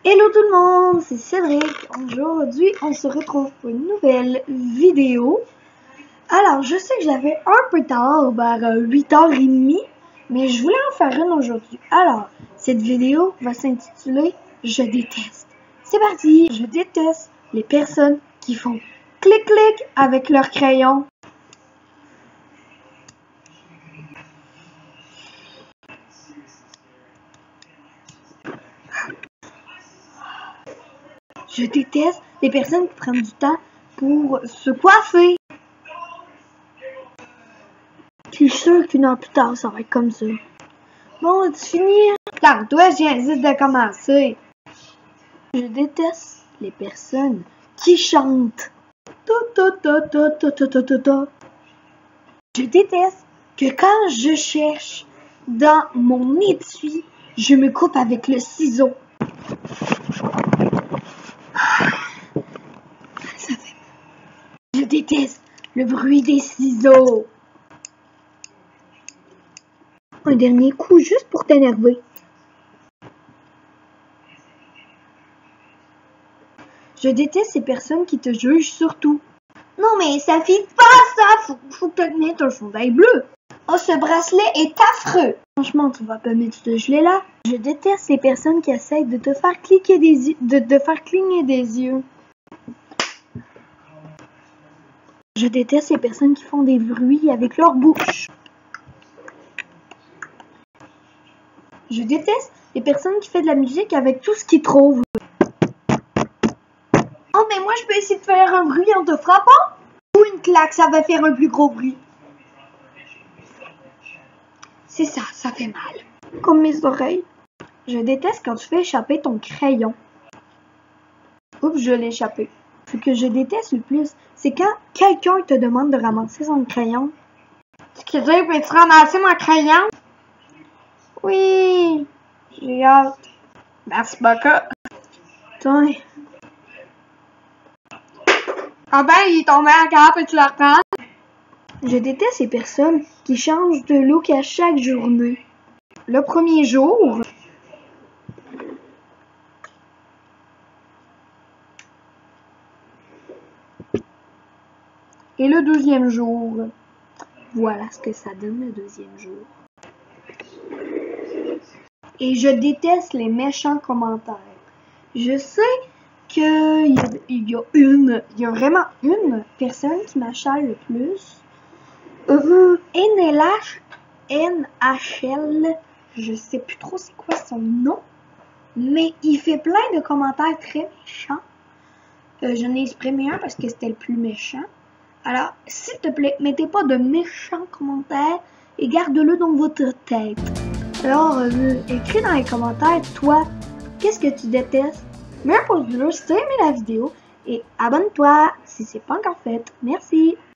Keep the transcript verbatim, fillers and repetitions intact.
Hello tout le monde, c'est Cédric. Aujourd'hui, on se retrouve pour une nouvelle vidéo. Alors, je sais que j'avais un peu tard, vers huit heures trente, mais je voulais en faire une aujourd'hui. Alors, cette vidéo va s'intituler « Je déteste ». C'est parti! Je déteste les personnes qui font clic-clic avec leur crayon. Je déteste les personnes qui prennent du temps pour se coiffer. Je suis sûre qu'une heure plus tard, ça va être comme ça. Bon, tu finis? Regarde, toi, j'hésite de commencer. Je déteste les personnes qui chantent. Ta, ta, ta, ta, ta, ta, ta, ta. Je déteste que quand je cherche dans mon étui, je me coupe avec le ciseau. Ça fait... Je déteste le bruit des ciseaux. Un dernier coup juste pour t'énerver. Je déteste ces personnes qui te jugent sur tout. Non mais ça fit pas ça, faut, faut que tu mettes un chandail bleu. Oh, ce bracelet est affreux. Franchement, tu vas pas mettre ce gilet-là. Je déteste ces personnes qui essayent de te faire cliquer des yeux, de te faire cligner des yeux. Je déteste ces personnes qui font des bruits avec leur bouche. Je déteste les personnes qui font de la musique avec tout ce qu'ils trouvent. Oh, mais moi, je peux essayer de faire un bruit en te frappant? Ou une claque, ça va faire un plus gros bruit. C'est ça, ça fait mal. Comme mes oreilles. Je déteste quand tu fais échapper ton crayon. Oups, je l'ai échappé. Ce que je déteste le plus, c'est quand quelqu'un te demande de ramasser son crayon. Excusez, peux-tu ramasser mon crayon? Oui, j'ai hâte. Merci beaucoup. Tiens. Ah ben, il est tombé en cap et tu le reprends? Je déteste ces personnes qui changent de look à chaque journée. Le premier jour, et le deuxième jour. Voilà ce que ça donne le deuxième jour. Et je déteste les méchants commentaires. Je sais qu'il y a, il y a une, il y a vraiment une personne qui m'achale le plus. Euh, N L H, N H L, je sais plus trop c'est quoi son nom, mais il fait plein de commentaires très méchants. Euh, J'en ai exprimé un parce que c'était le plus méchant. Alors, s'il te plaît, mettez pas de méchants commentaires et garde-le dans votre tête. Alors, euh, écris dans les commentaires, toi, qu'est-ce que tu détestes? Mets un pouce bleu si tu as aimé la vidéo et abonne-toi si c'est pas encore fait. Merci!